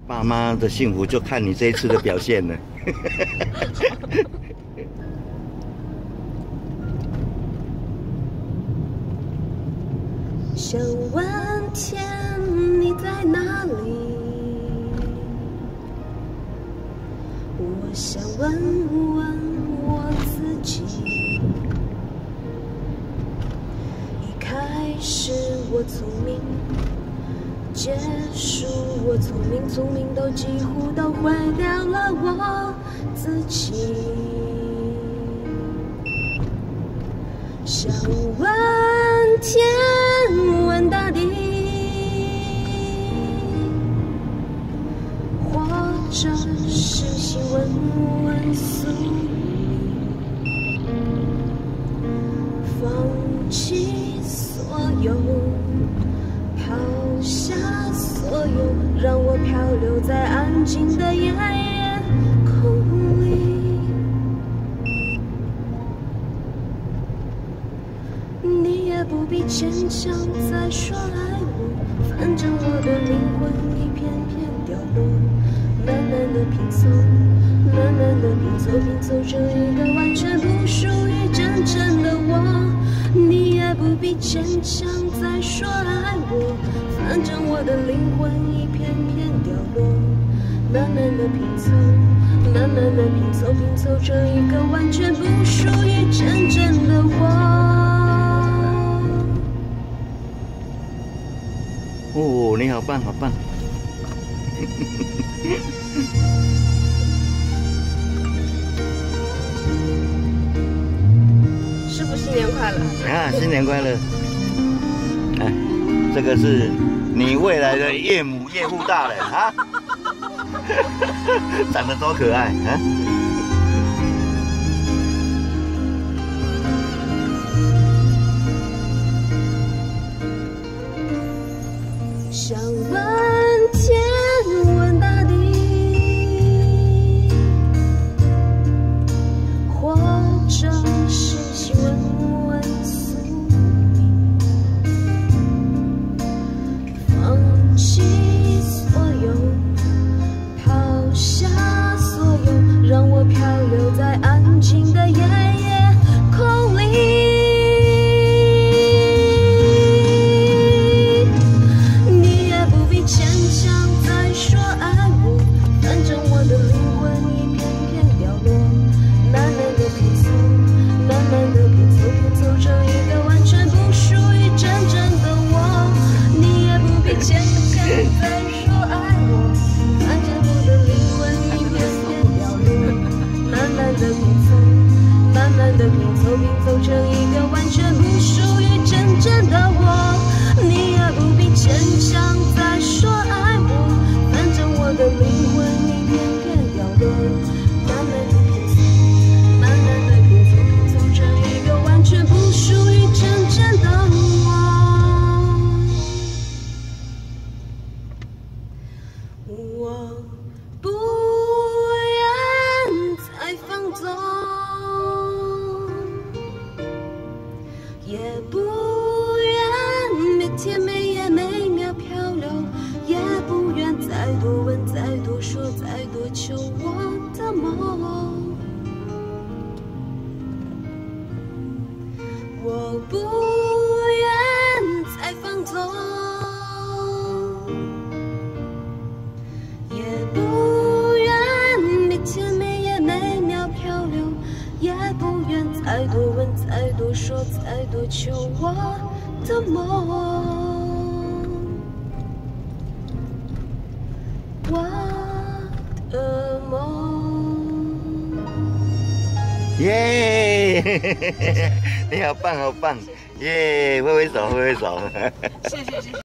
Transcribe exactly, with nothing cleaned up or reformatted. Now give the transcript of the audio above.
爸妈的幸福就看你这一次的表现了。 想问天，你在哪里？我想问问我自己。一开始我聪明，结束我聪明，聪明都几乎都毁掉了我自己。想问天，问大地，或者是心问问宿命，放弃所有，抛下所有，让我漂流在安静的夜空里。你也不必坚强再说爱我，反正我的灵魂一片片掉落，慢慢的拼凑，慢慢的拼凑，拼凑成一个完全不属于真正的我。你也不必坚强再说爱我，反正我的灵魂一片片掉落，慢慢的拼凑，慢慢的拼凑，拼凑成一个完全不属于真正的我。 哦，你好棒，好棒！ 师傅新年快乐！ 啊，新年快乐！哎，这个是你未来的岳母岳父大人啊，长得多可爱啊！ 想问天，问大地，或者是心问问宿命，放弃所有，抛下所有，让我漂流在安静的夜空里。拼凑成一个完全不属于真正的我，你也不必坚强再说爱我，反正我的灵魂一片片掉落，慢慢的拼凑，慢慢的拼凑，拼凑成一个完全不属于真正的我。我不愿再放纵，也不愿每天每夜每秒漂流，也不愿再多问再多说再多求我的梦。我不愿再放纵，也不愿每天每夜每秒漂流，也不愿再多问再多说再多求我的梦。我的梦。 耶！你好棒，好棒！耶！挥挥手，挥挥手。 谢谢谢谢。